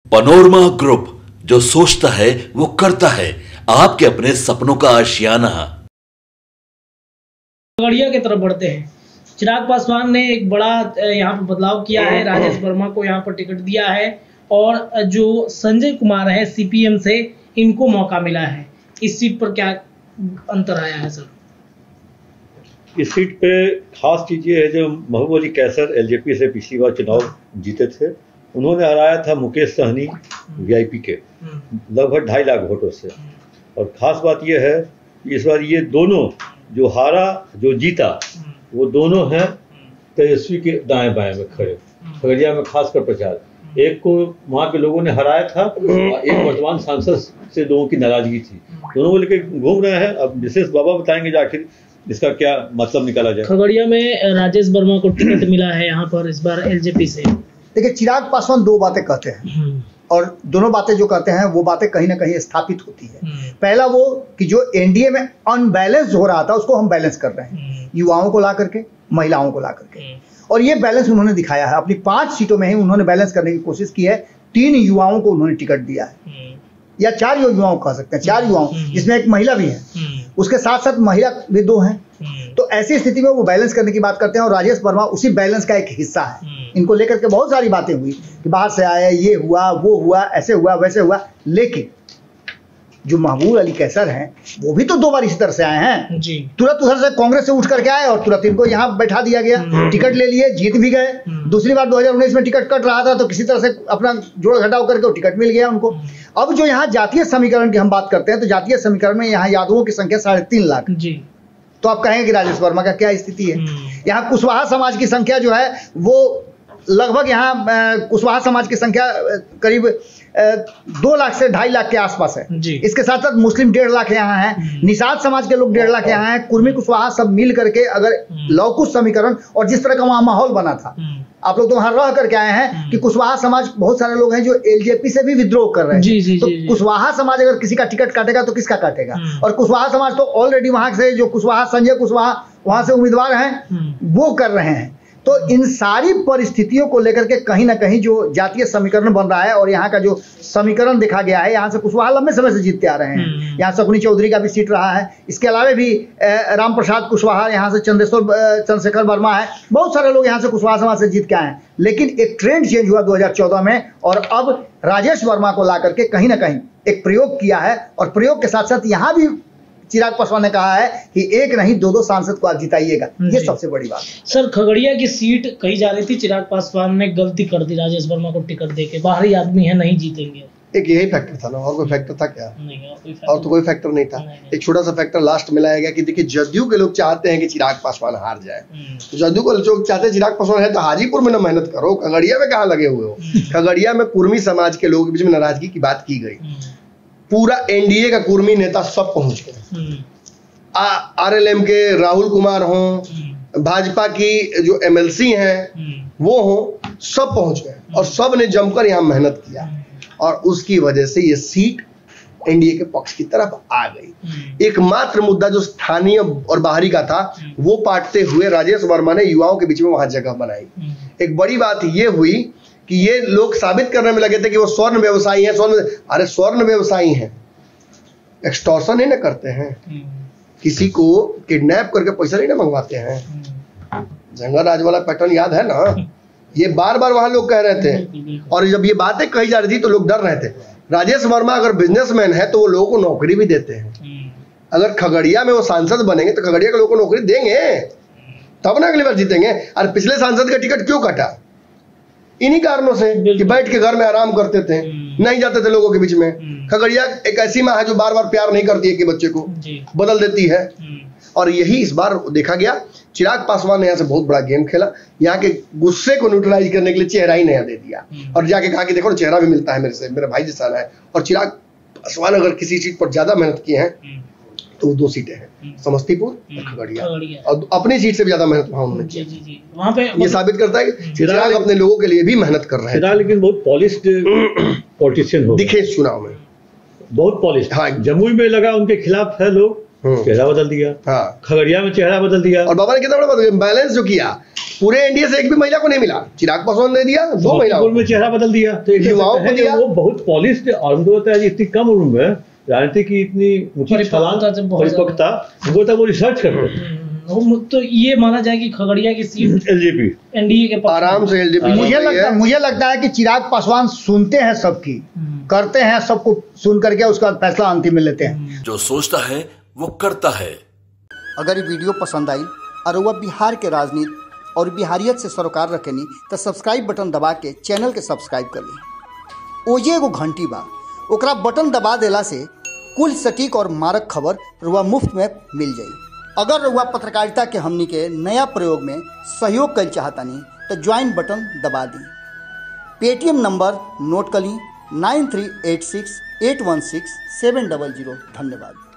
Panorama group, जो सोचता है वो करता है। आपके अपने सपनों का आशियाना। खगड़िया की तरफ बढ़ते हैं। चिराग पासवान ने एक बड़ा यहाँ पर बदलाव किया है। राजेश वर्मा को यहाँ पर टिकट दिया है और जो संजय कुमार है सीपीएम से, इनको मौका मिला है। इस सीट पर क्या अंतर आया है सर? इस सीट पे खास चीज ये है, जो महबूब अली कैसर एलजेपी से पिछली बार चुनाव जीते थे, उन्होंने हराया था मुकेश सहनी वीआईपी के लगभग 2.5 लाख वोटों से। और खास बात यह है कि इस बार ये दोनों, जो हारा जो जीता, वो दोनों हैं तेजस्वी के दाएं बाएं में खड़े। खगड़िया में खासकर प्रचार, एक को वहाँ के लोगों ने हराया था और एक वर्तमान सांसद से लोगों की नाराजगी थी, दोनों को लेकर घूम रहे हैं। अब विशेष बाबा बताएंगे जो आखिर इसका क्या मतलब निकाला जाए। खगड़िया में राजेश वर्मा को टिकट मिला है यहाँ पर इस बार एलजेपी से। देखिए, चिराग पासवान 2 बातें कहते हैं और दोनों बातें जो कहते हैं वो बातें कहीं ना कहीं स्थापित होती है। पहला वो कि जो एनडीए में अनबैलेंस हो रहा था उसको हम बैलेंस कर रहे हैं, युवाओं को ला करके, महिलाओं को ला करके, और ये बैलेंस उन्होंने दिखाया है। अपनी 5 सीटों में ही उन्होंने बैलेंस करने की कोशिश की है। 3 युवाओं को उन्होंने टिकट दिया है, या 4 युवाओं कह सकते हैं, 4 युवाओं, जिसमें एक महिला भी है, उसके साथ साथ महिला भी 2 हैं। तो ऐसी स्थिति में वो बैलेंस करने की बात करते हैं और राजेश वर्मा उसी बैलेंस का एक हिस्सा है। इनको लेकर के बहुत सारी बातें हुई कि बाहर से आए, ये हुआ, वो हुआ, ऐसे हुआ, वैसे हुआ, लेकिन जो महबूब अली कैसर हैं वो भी तो 2 बार इसी तरह से आए हैं जी। तुरंत उधर से कांग्रेस से उठ करके आए और तुरंत इनको यहाँ बैठा दिया गया, टिकट ले लिए, जीत भी गए। दूसरी बार 2019 में टिकट कट रहा था तो किसी तरह से अपना जोड़ घटाव करके टिकट मिल गया उनको। अब जो यहाँ जातीय समीकरण की हम बात करते हैं तो जातीय समीकरण में यहाँ यादवों की संख्या 3.5 लाख जी। तो आप कहेंगे कि राजेश वर्मा का क्या स्थिति है? यहाँ कुशवाहा समाज की संख्या जो है वो लगभग, यहाँ कुशवाहा समाज की संख्या करीब 2 लाख से 2.5 लाख के आसपास है। इसके साथ साथ मुस्लिम 1.5 लाख यहाँ है, निषाद समाज के लोग 1.5 लाख यहाँ है, कुर्मी कुशवाहा सब मिल करके अगर लौकुश समीकरण और जिस तरह का वहाँ माहौल बना था, आप लोग तो वहां रह करके आए हैं कि कुशवाहा समाज बहुत सारे लोग हैं जो एलजेपी से भी विद्रोह कर रहे हैं। तो कुशवाहा समाज अगर किसी का टिकट काटेगा तो किसका काटेगा? और कुशवाहा समाज तो ऑलरेडी वहां से जो कुशवाहा, संजय कुशवाहा वहां से उम्मीदवार हैं, वो कर रहे हैं। तो इन सारी परिस्थितियों को लेकर के कहीं ना कहीं जो जातीय समीकरण बन रहा है और यहाँ का जो समीकरण देखा गया है, यहाँ से कुशवाहा लंबे समय से जीतते आ रहे हैं। यहाँ शकुनी चौधरी का भी सीट रहा है, इसके अलावा भी राम प्रसाद कुशवाहा, यहाँ से चंद्रशेखर वर्मा है, बहुत सारे लोग यहाँ से कुशवाहा समाज से जीत के आए हैं। लेकिन एक ट्रेंड चेंज हुआ 2014 में और अब राजेश वर्मा को ला करके कहीं ना कहीं एक प्रयोग किया है। और प्रयोग के साथ साथ यहाँ भी चिराग पासवान ने कहा है कि एक नहीं 2 सांसद को आप जिताइएगा, ये सबसे बड़ी बात है। सर, खगड़िया की सीट कही जा रही थी, चिराग पासवान ने गलती कर दी राजेश वर्मा को टिकट देके, बाहरी आदमी है, नहीं जीतेंगे। एक यही फैक्टर था ना, और कोई फैक्टर था क्या? नहीं, और तो कोई फैक्टर नहीं था। एक छोटा सा फैक्टर लास्ट में लाया गया कि देखिए, जदयू के लोग चाहते हैं कि चिराग पासवान हार जाए, तो जदयू को लोग चाहते हैं चिराग पासवान है तो हाजीपुर में ना मेहनत करो, खगड़िया में कहाँ लगे हुए हो? खगड़िया में कुर्मी समाज के लोगों के बीच में नाराजगी की बात की गई, पूरा एनडीए का कुर्मी नेता सब पहुंच गए। आरएलएम के राहुल कुमार हों, भाजपा की जो एमएलसी हैं वो हों, सब पहुंच गए और सब ने जमकर यहाँ मेहनत किया और उसकी वजह से ये सीट एनडीए के पक्ष की तरफ आ गई। एकमात्र मुद्दा जो स्थानीय और बाहरी का था वो पाटते हुए राजेश वर्मा ने युवाओं के बीच में वहां जगह बनाई। एक बड़ी बात ये हुई कि ये लोग साबित करने में लगे थे कि वो स्वर्ण व्यवसायी हैं। अरे स्वर्ण व्यवसायी हैं, एक्सटॉर्शन नहीं ना करते हैं, किसी को किडनैप करके पैसा नहीं ना मंगवाते हैं। जंगल राज वाला पैटर्न याद है ना? ये बार बार वहां लोग कह रहे थे और जब ये बातें कही जा रही थी तो लोग डर रहे थे। राजेश वर्मा अगर बिजनेसमैन है तो वो लोगों को नौकरी भी देते हैं। अगर खगड़िया में वो सांसद बनेंगे तो खगड़िया के लोगों को नौकरी देंगे, तब ना अगली बार जीतेंगे। और पिछले सांसद का टिकट क्यों काटा? इन्हीं कारणों से कि बैठ के घर में आराम करते थे, नहीं जाते थे लोगों के बीच में। खगड़िया एक ऐसी माँ है जो बार बार प्यार नहीं करती है कि बच्चे को बदल देती है। और यही इस बार देखा गया। चिराग पासवान ने यहाँ से बहुत बड़ा गेम खेला, यहाँ के गुस्से को न्यूट्रलाइज करने के लिए चेहरा ही नया दे दिया और जाके कहा कि देखो चेहरा भी मिलता है मेरे से, मेरा भाई जैसा है। और चिराग पासवान अगर किसी सीट पर ज्यादा मेहनत किए हैं तो 2 सीटें हैं, समस्तीपुर और खगड़िया, और अपनी सीट से भी ज्यादा मेहनत वहां उन्होंने वहां पे ये साबित करता है कि चिराग अपने लोगों के लिए भी मेहनत कर रहे हैं। लेकिन बहुत पॉलिश्ड पॉलिटिशियन हो दिखे चुनाव में, बहुत पॉलिश्ड। हाँ, जमुई में लगा उनके खिलाफ है लोग, चेहरा बदल दिया। हाँ, खगड़िया में चेहरा बदल दिया। और बाबा ने कितना बड़ा बैलेंस जो किया पूरे एनडीए से एक भी महिला को नहीं मिला, चिराग पासवान ने दिया 2 महिलाओं में चेहरा बदल दिया, तो युवाओं को दिया। वो बहुत पॉलिश और उनको होता है इतनी कम उम्र में राजनीति की इतनी ऊंची छलांग, परिपक्वता, उनको तक वो रिसर्च करते हैं। तो ये माना जाए कि खगड़िया की सीट एलजेपी एनडीए के आराम से एलजेपी। मुझे लगता है कि चिराग पासवान सुनते हैं सबकी, करते हैं सबको सुन करके उसका फैसला अंतिम में लेते हैं। जो सोचता है वो करता है। अगर ये वीडियो पसंद आई और वह बिहार के राजनीति और बिहारियत से सरोकार रखेनी तो सब्सक्राइब बटन दबा के चैनल के सब्सक्राइब कर ली। ओजे एगो घंटी बा, ओकरा बटन दबा देला से कुल सटीक और मारक खबर रुआ मुफ्त में मिल जाई। अगर रुआ पत्रकारिता के हमनी के नया प्रयोग में सहयोग कर चाहतानी तो ज्वाइन बटन दबा दी। पेटीएम नंबर नोट कर ली 9386816700। धन्यवाद।